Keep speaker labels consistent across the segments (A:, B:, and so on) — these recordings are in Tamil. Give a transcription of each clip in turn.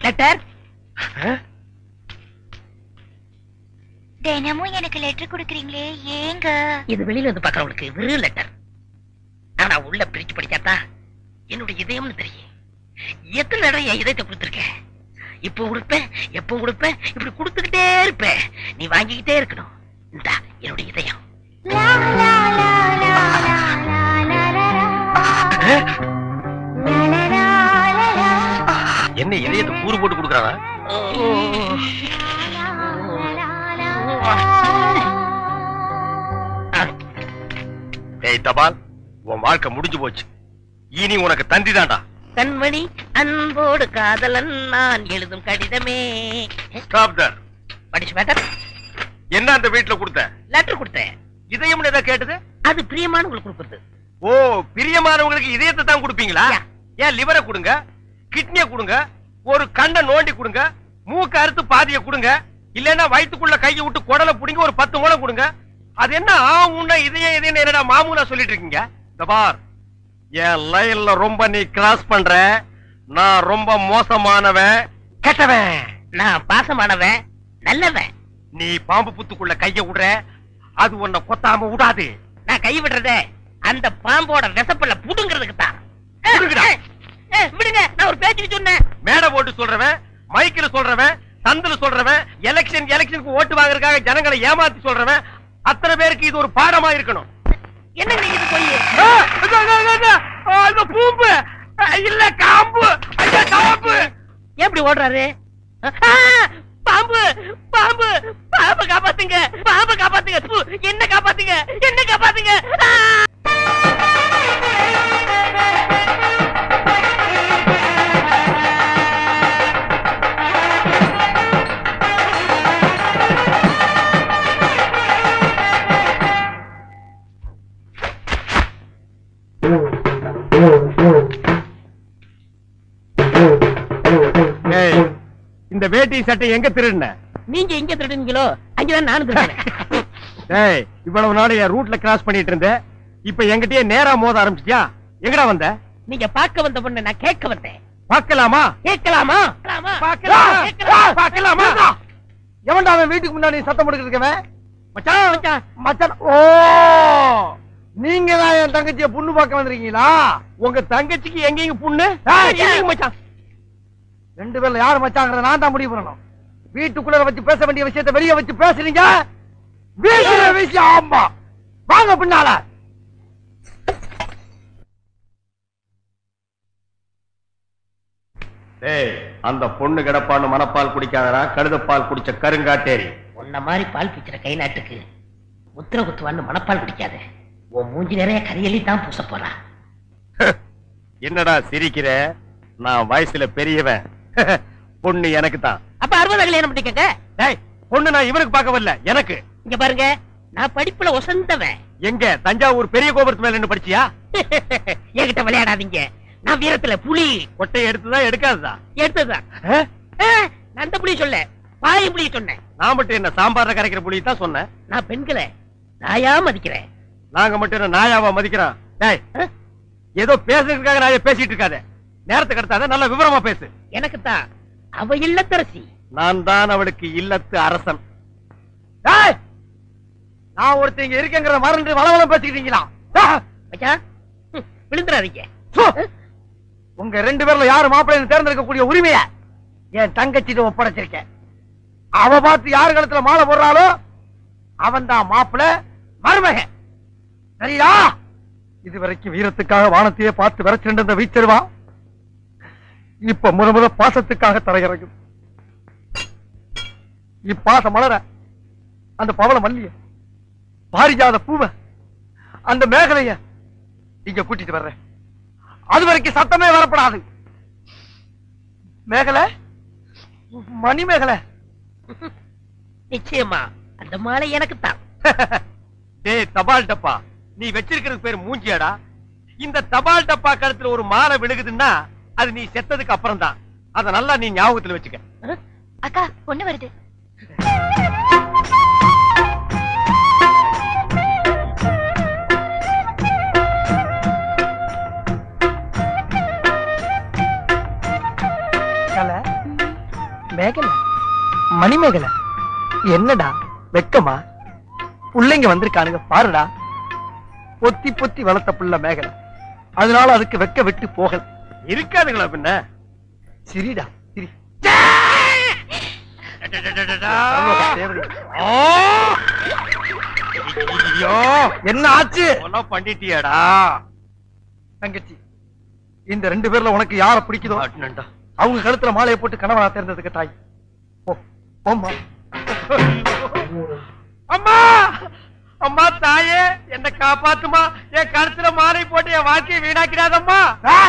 A: லெட்டர்.
B: தினமும் எனக்கு லெட்டர் கொடுக்குறீங்களே, ஏங்க?
A: இது வெளியில வந்து பாக்குறவங்களுக்கு வெறும் லெட்டர். ஆனா உள்ள பிரிச்சு படிச்சாத்தா என்னுடைய இதயம்னு தெரியும். எத்தனை தடவை என் இதயத்தை கொடுத்துருக்கேன். இப்போ கொடுப்பேன், எப்போ கொடுப்பேன், இப்படி கொடுத்துக்கிட்டே இருப்பேன். நீ வாங்கிக்கிட்டே இருக்கணும். இந்தா என்னுடைய இதயம்.
C: என்ன இதயத்தை கூறு போட்டு கொடுக்குறாங்க? ஏய் தபால், உன் வாழ்க்கை முடிஞ்சு போச்சு. இனி உனக்கு தந்தி தான்டா.
A: கண்மணி அன்போடு காதலன் நான் எழுதும் கடிதமே.
C: Stop there.
A: படிச்சு மேட்டர்.
C: என்ன அந்த வீட்டுல கொடுத்த?
A: லெட்டர் கொடுத்தேன்.
C: இதயம்னு ஏதோ கேட்டது?
A: அது பிரியமானவங்களுக்கு கொடுக்குறது.
C: ஓ, பிரியமானவங்களுக்கு இதயத்தை தான் கொடுப்பீங்களா? ஏன் லிவரை கொடுங்க, கிட்னியை கொடுங்க, ஒரு கண்ணை நோண்டி கொடுங்க, மூக்க அறுத்து பாதியை கொடுங்க, இல்லன்னா வயிற்றுக்குள்ள கையை விட்டு குடலை புடிங்க ஒரு 10 மூலம் கொடுங்க. அது என்ன ஆவுன்னா இதயம் இதயம் என்னடா மாமூலா சொல்லிட்டு இருக்கீங்க? தபார், என் லைன்ல ரொம்ப நீ கிராஸ் பண்ற. நான் ரொம்ப மோசமானவன், கெட்டவன்.
A: நான் பாசமானவன், நல்லவன்.
C: நீ பாம்பு புத்துக்குள்ள கைய விடுற, அது உன்னை கொத்தாம விடாது.
A: நான் கை விடுறதே அந்த பாம்போட விசப்பல்ல புடுங்கிறதுக்கு தான். விடுங்க, நான் ஒரு பேச்சுக்கு சொன்னேன்.
C: மேடை போட்டு சொல்றவன், மைக்கில் சொல்றவன், சந்தில சொல்றவன், எலெக்ஷனுக்கு ஓட்டு வாங்குறதுக்காக ஜனங்களை ஏமாத்தி சொல்றவன், அத்தனை பேருக்கு இது ஒரு பாடமா இருக்கணும்.
A: என்னங்க இது போய்
C: பூம்பு இல்ல காம்பு, காம்பு
A: எப்படி ஓடுறாரு? பாம்பு பாம்பு பாம்பு காப்பாத்துங்க, பாம்பு காப்பாத்துங்க, என்ன காப்பாத்துங்க, என்ன காப்பாத்துங்க.
C: இந்த வேட்டி சட்டை எங்க திருடுன?
A: நீங்க எங்க திருடுனீங்களோ அங்கதான் நானும் திருடுனேன்.
C: டேய், இவ்வளவு நாள் என் ரூட்ல கிராஸ் பண்ணிட்டு இருந்த, இப்ப என்கிட்டயே நேரா மோத ஆரம்பிச்சிட்டியா? எங்கடா வந்த?
A: நீங்க பார்க்க வந்த பொண்ணு நான் கேட்க வந்தேன்.
C: பார்க்கலாமா?
A: கேட்கலாமா?
C: பார்க்கலாமா? எவன்டா அவன் வீட்டுக்கு முன்னாடி சத்தம் போட்டுக்கிட்டு? மச்சான் மச்சான் மச்சான். ஓ, நீங்க தான் என் தங்கச்சிய புண்ணு பார்க்க வந்திருக்கீங்களா? உங்க தங்கச்சிக்கு எங்கேயும் புண்ணு? மச்சான், 2 பேர்ல யாரு மச்சாங்கிறத நான் தான் முடிவு பண்ணணும். வீட்டுக்குள்ள வச்சு பேச வேண்டிய விஷயத்தை வெளியே வச்சு பேசுறீங்க. விஷயம் ஆமா, வாங்க பின்னால. அந்த பொண்ணு கிடப்பான்னு மனப்பால் குடிக்காதரா, கழுதப்பால் குடிச்ச கருங்காட்டேரி.
A: உன்ன மாதிரி பால் பிச்சுற கை நாட்டுக்கு முத்திர குத்துவான்னு மனப்பால் குடிக்காத. உன் மூஞ்சி நிறைய கரியலி தான் பூச போறா.
C: என்னடா சிரிக்கிற? நான் வயசுல பெரியவன், பொண்ணு எனக்கு தான்.
A: அப்ப 60 கல்யாணம் பண்ணிக்கங்க.
C: பொண்ணு நான் இவனுக்கு பார்க்க வரல, எனக்கு.
A: இங்க பாருங்க, நான் படிப்புல ஒசந்தவன்.
C: எங்க தஞ்சாவூர் பெரிய கோபுரத்து மேல என்ன படிச்சியா?
A: என்கிட்ட விளையாடாதீங்க. நான் வீரத்துல புலி.
C: கொட்டை எடுத்துதான் எடுக்காதுதான்?
A: எடுத்ததுதான். நான் அந்த புலி சொல்ல, பாய் புலி சொன்னேன்.
C: நான் மட்டும் என்ன சாம்பார்ல கரைக்கிற புலி தான் சொன்னேன்.
A: நான் பெண்களை நாயா மதிக்கிறேன்.
C: நாங்க மட்டும் என்ன நாயாவா மதிக்கிறோம்? ஏதோ பேசுறதுக்காக நான் பேசிட்டு இருக்காத, நேரத்தை கடத்தாத, நல்ல விவரமா பேசு.
A: எனக்கு தான் அவ இல்லத்தரசி.
C: நான் தான் அவளுக்கு இல்லத்து அரசன். நான் ஒருத்தங்க இருக்கேங்கிற மறந்து வளவளம் பேசிக்கிட்டீங்களா?
A: விழுந்துறாதீங்க.
C: உங்க 2 பேர்ல யாரு மாப்பிள்ளை தேர்ந்தெடுக்கக்கூடிய உரிமைய என் தங்கச்சிட்டு ஒப்படைச்சிருக்கேன். அவ பார்த்து யாரு கழுத்துல மாலை போடுறாளோ அவன் தான் மாப்பிள்ளை, மருமகன். சரியா? இதுவரைக்கும் வீரத்துக்காக வானத்தையே பார்த்து விரைச்சிருந்த வீச்சருவா இப்ப முத பாசத்துக்காக தரையிறங்கும். இப்பாசம் மலர அந்த பவள மல்லிய, பாரிஜாத பூவ, அந்த மேகலைய இங்க கூட்டிட்டு வர்றேன். அது வரைக்கும் சத்தமே வரப்படாது. மேகலை, மணி மேகலை.
A: நிச்சயமா அந்த மாலை எனக்கு தான்.
C: டேய் தபால் டப்பா, நீ வச்சிருக்கிறது பேர் மூஞ்சியாடா. இந்த தபால் டப்பா கழுத்துல ஒரு மாலை விழுகுதுன்னா அது நீ செத்ததுக்கு அப்புறம் தான். அத நல்லா நீ ஞாபகத்துல வச்சுக்க.
B: அக்கா, பொண்ணு வருது.
D: மேகலை, மணிமேகலை, என்னடா வெக்கமா? புள்ளைங்க வந்திருக்கானுங்க பாருடா. பொத்தி பொத்தி வளர்த்த புள்ள மேகலை, அதனால அதுக்கு வெக்க விட்டு போகல.
C: இருக்காதுங்களா பின்ன?
D: சிரிடா சிரி. என்ன ஆச்சு?
C: பண்ணிட்டியாடா
D: தங்கச்சி, இந்த 2 பேர்ல உனக்கு யார பிடிக்குதோ அவங்க கழுத்துல மாலையை போட்டு கனவா தேர்ந்ததுக்கு தாய். போம்மா.
C: அம்மா அம்மா தாயே, என்ன காப்பாத்துமா. என் கழுத்துல மாலை போட்டு என் வாழ்க்கையை வீணாக்கிறாதம்மா.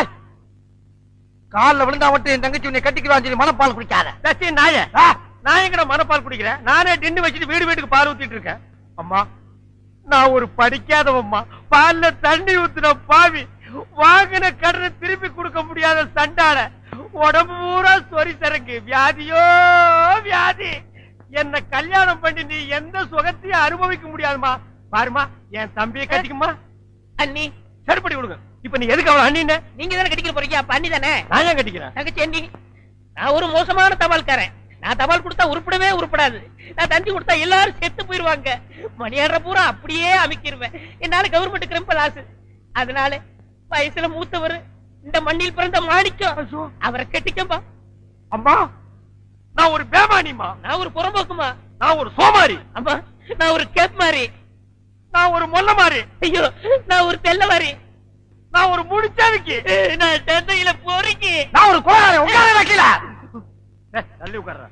D: காலில் விழுந்தா மட்டும் என் தங்கச்சி உன்னை கட்டிக்கிறான்னு சொல்லி மனப்பால் குடிக்காத.
C: நாய நான் எங்கட மனப்பால் குடிக்கிறேன்? நானே டின்னு வச்சுட்டு வீடு வீட்டுக்கு பால் ஊத்திட்டு இருக்கேன். அம்மா, நான் ஒரு படிக்காதவம்மா. பால்ல தண்ணி ஊத்துன பாவி, வாங்கின கடனை திருப்பி கொடுக்க முடியாத சண்டால, உடம்பு பூரா சொறி சரக்கு, வியாதியோ வியாதி. என்ன கல்யாணம் பண்ணி நீ எந்த சுகத்தையும் அனுபவிக்க முடியாதுமா. பாருமா, என் தம்பியை கட்டிக்குமா.
A: அண்ணி
C: சரிப்படி கொடுங்க. இப்ப நீ எதுக்கு அவளை அண்ணின்னு?
A: நீங்க தானே கட்டிக்க போறீங்க, அப்ப அண்ணி தானே.
C: நான் ஏன் கட்டிக்கிறேன்?
A: தங்கச்சி அண்ணி, நான் ஒரு மோசமான தபால்காரன். நான் தபால் கொடுத்தா உருப்படவே உருப்படாது. நான் தந்தி கொடுத்தா எல்லாரும் செத்து போயிருவாங்க. மணியாடுற பூரா அப்படியே அமைக்கிருவேன். என்னால கவர்மெண்ட் கிரம்ப லாஸ். அதனால வயசுல மூத்தவர், இந்த மண்ணில் பிறந்த மாணிக்கம், அவரை கட்டிக்கப்பா.
C: அம்மா, நான் ஒரு பேமானிமா.
A: நான் ஒரு புறம்போக்குமா.
C: நான் ஒரு சோமாரி.
A: அம்மா, நான் ஒரு கேப் மாறி.
C: நான் ஒரு மொல்ல மாறி.
A: ஐயோ, நான் ஒரு தெல்ல மாறி.
C: நான் ஒரு முடிச்சாவிக்கு.
A: நான் தந்தையில போறீங்க.
D: நான் ஒரு கோளாறு உட்கார வைக்கல.
C: தள்ளி உட்கார்ற.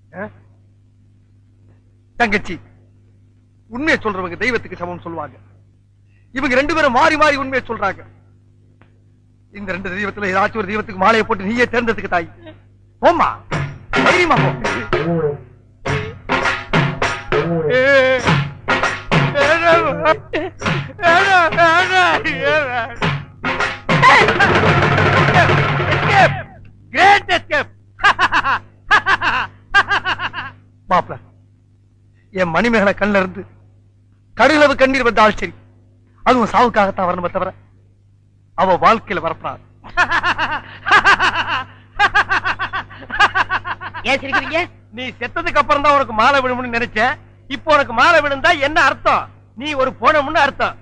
D: தங்கச்சி, உண்மையை சொல்றவங்க தெய்வத்துக்கு சமம் சொல்லுவாங்க. இவங்க 2 பேரும் மாறி மாறி உண்மையை சொல்றாங்க. இந்த 2 தெய்வத்துல ஏதாச்சும் ஒரு தெய்வத்துக்கு மாலையை போட்டு நீயே தேர்ந்ததுக்கு தாய். போம்மா, தைரியமா போ.
C: Great escape.
D: மாப்ள, என் மணிமேகலை கண்ணில இருந்து கடுகளவு கண்ணீர் வந்தால் சரி, அதுவும் சாவுக்காகத்தான் வரணுமே தவிர அவ வாழ்க்கையில வரப்படாது.
A: ஏன் சிரிக்கிறீங்க?
C: நீ செத்ததுக்கு அப்புறம் தான் உனக்கு மாலை விழும்னு நினைச்சேன். இப்போ உனக்கு மாலை விழுந்தா என்ன அர்த்தம்? நீ ஒரு போனமுன்னு அர்த்தம்.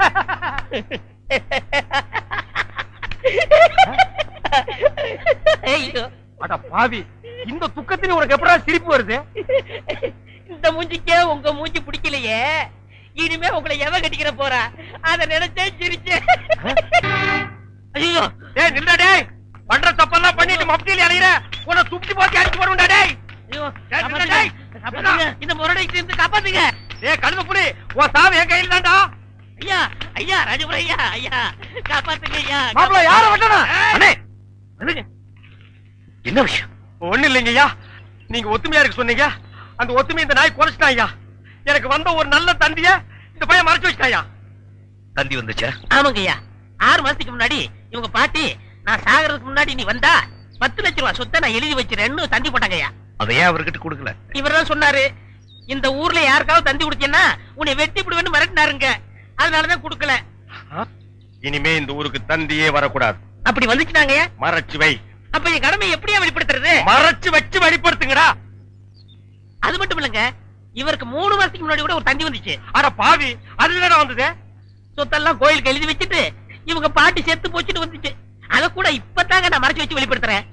A: ஐயோ,
C: அட பாவி, இந்த துக்கத்தில உனக்கு எப்படா சிரிப்பு வருது?
A: இந்த மூஞ்சிக்கே உங்க மூஞ்சி பிடிக்கலையே, இனிமே உங்களை எவ கட்டிக்கிற போறா? அத நினைச்சே சிரிச்சேன். ஐயோ,
C: டேய் நில்லுடா டேய். பண்ற தப்பெல்லாம் பண்ணிட்டு மப்டில அலையற. உன்னை சுத்தி போட்டு அடிச்சு போடுடா டேய்.
A: ஐயோ,
C: டேய்,
A: காப்பாத்துங்க, காப்பாத்துங்க. இந்த முரடைக்கு இருந்து காப்பாத்துங்க.
C: டேய் கழுத புலி, உன் சாவு என் கையில தான்டா.
A: ஐயா, ஐயா, ராஜபுர ஐயா, ஐயா, காப்பாத்துங்க ஐயா.
D: மாப்ள, யார வெட்டனா?
C: அண்ணே,
A: வந்துங்க.
D: என்ன விஷயம்?
C: ஒண்ணு இல்லைங்கய்யா. நீங்க ஒத்துமையா இருக்கு சொன்னீங்க. அந்த ஒத்துமை இந்த நாய் குறைச்சிட்டான் ஐயா. எனக்கு வந்த ஒரு நல்ல தந்திய இந்த பையன் மறைச்சு வச்சிட்டாயா.
D: தந்தி வந்துச்சா?
A: ஆமாங்க ஐயா. 6 மாசத்துக்கு முன்னாடி இவங்க பாட்டி, நான் சாகிறதுக்கு முன்னாடி நீ வந்தா 10 லட்சம் ரூபாய் சொத்தை நான் எழுதி வச்சிருன்னு தந்தி போட்டாங்க ஐயா.
D: அதை ஏன் அவர்கிட்ட கொடுக்கல?
A: இவர்தான் சொன்னாரு, இந்த ஊர்ல யாருக்காவது தந்தி கொடுத்தீங்கன்னா உன்னை வெட்டி விடுவேன்னு மிரட்டினாருங்க. அதனாலதான் கொடுக்கல.
C: இனிமே இந்த ஊருக்கு தந்தியே வரக்கூடாது.
A: அப்படி வந்துச்சுனாங்க.
C: மறைச்சு வை.
A: அப்ப என் கடமையை எப்படியா வெளிப்படுத்துறது?
C: மறைச்சு வச்சு வெளிப்படுத்துங்கடா.
A: அது மட்டும் இல்லங்க, இவருக்கு 3 மாசத்துக்கு முன்னாடி கூட ஒரு தந்தி வந்துச்சு.
C: அட பாவி, அதுல வந்தது.
A: சொத்தெல்லாம் கோயிலுக்கு எழுதி வச்சுட்டு இவங்க பாட்டி செத்து போச்சுட்டு வந்துச்சு. அத கூட இப்பதாங்க நான் மறைச்சு வச்சு வெளிப்படுத்துறேன்.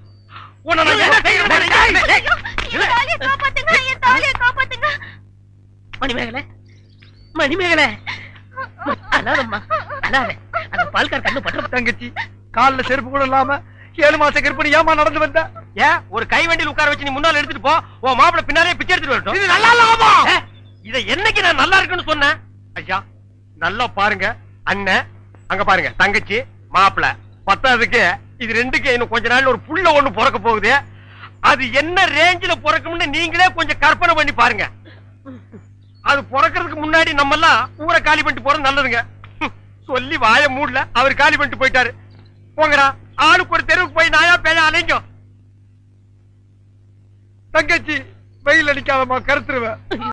A: மணிமேகலை, மணிமேகலை, அழாதம்மா, அழாத. அந்த பால்கார் கண்ணு பற்ற.
D: தங்கச்சி, கால்ல செருப்பு கூட இல்லாம 7 மாச கர்ப்பிணி ஏமா நடந்து வந்த?
C: ஏன் ஒரு கை வண்டியில் உட்கார வச்சு நீ முன்னால எடுத்துட்டு போ. உன் மாப்பிள பின்னாலே பிச்சை எடுத்துட்டு வரட்டும்.
D: இது நல்லா இல்லாமா?
C: இதை என்னைக்கு நான் நல்லா இருக்குன்னு சொன்னேன்? ஐயா, நல்லா பாருங்க. அண்ணன் அங்க பாருங்க, தங்கச்சி மாப்பிள. பத்தாவதுக்கு இது 2க்கு இன்னும் கொஞ்ச நாள்ல ஒரு புள்ள ஒண்ணு பிறக்க போகுது. அது என்ன ரேஞ்சில பிறக்கும்னு நீங்களே கொஞ்சம் கற்பனை பண்ணி பாருங்க. அது பிறக்கிறதுக்கு முன்னாடி நம்ம எல்லாம் ஊரை காலி பண்ணிட்டு போறது நல்லதுங்க. சொல்லி வாய மூடல, அவர் காலி பண்ணிட்டு போயிட்டாரு. போங்கடா, ஆளுக்கு ஒரு தெருவுக்கு போய் நாயா பேயா அலைங்க.
D: தங்கச்சி, வெயில் அடிக்காதமா, கருத்துருவ.